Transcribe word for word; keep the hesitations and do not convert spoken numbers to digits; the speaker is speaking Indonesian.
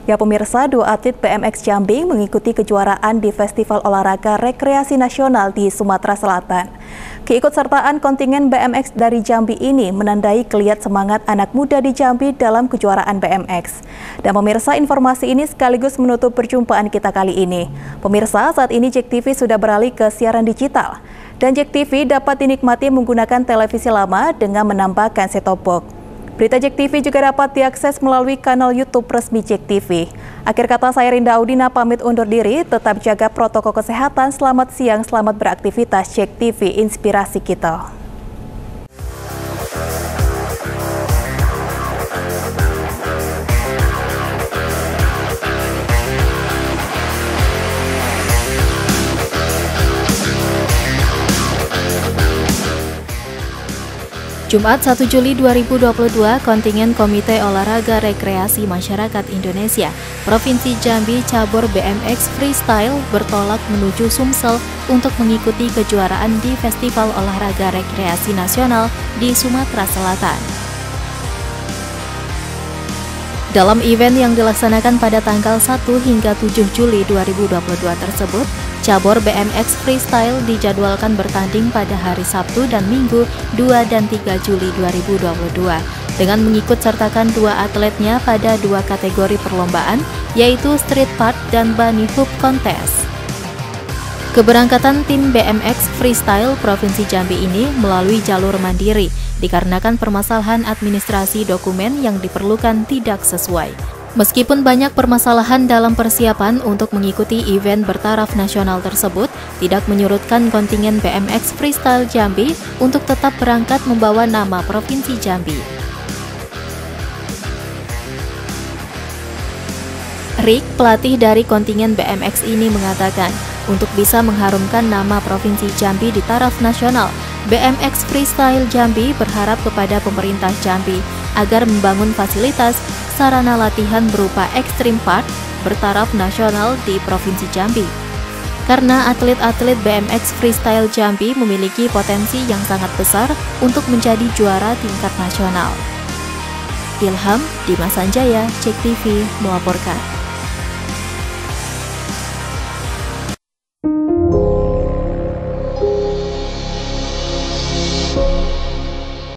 Ya pemirsa, dua atlet B M X Jambi mengikuti kejuaraan di Festival Olahraga Rekreasi Nasional di Sumatera Selatan. Keikutsertaan kontingen B M X dari Jambi ini menandai geliat semangat anak muda di Jambi dalam kejuaraan B M X. Dan pemirsa, informasi ini sekaligus menutup perjumpaan kita kali ini. Pemirsa, saat ini Jek T V sudah beralih ke siaran digital. Dan Jek T V dapat dinikmati menggunakan televisi lama dengan menambahkan set-top box. Berita Jek T V juga dapat diakses melalui kanal YouTube resmi Jek T V. Akhir kata, saya Rinda Audina pamit undur diri, tetap jaga protokol kesehatan, selamat siang, selamat beraktivitas. Jek T V, inspirasi kita. Jumat satu Juli dua ribu dua puluh dua, kontingen Komite Olahraga Rekreasi Masyarakat Indonesia Provinsi Jambi cabur B M X Freestyle bertolak menuju Sumsel untuk mengikuti kejuaraan di Festival Olahraga Rekreasi Nasional di Sumatera Selatan. Dalam event yang dilaksanakan pada tanggal satu hingga tujuh Juli dua ribu dua puluh dua tersebut, cabur B M X Freestyle dijadwalkan bertanding pada hari Sabtu dan Minggu dua dan tiga Juli dua ribu dua puluh dua dengan mengikut sertakan dua atletnya pada dua kategori perlombaan, yaitu Street Part dan Bunny Hoop Contest. Keberangkatan tim B M X Freestyle Provinsi Jambi ini melalui jalur mandiri dikarenakan permasalahan administrasi dokumen yang diperlukan tidak sesuai. Meskipun banyak permasalahan dalam persiapan untuk mengikuti event bertaraf nasional tersebut, tidak menyurutkan kontingen B M X Freestyle Jambi untuk tetap berangkat membawa nama Provinsi Jambi. Rick, pelatih dari kontingen B M X ini mengatakan, untuk bisa mengharumkan nama Provinsi Jambi di taraf nasional, B M X Freestyle Jambi berharap kepada pemerintah Jambi agar membangun fasilitas sarana latihan berupa Extreme Part bertaraf nasional di Provinsi Jambi. Karena atlet-atlet B M X Freestyle Jambi memiliki potensi yang sangat besar untuk menjadi juara tingkat nasional. Ilham Dimas Sanjaya, Jek T V melaporkan.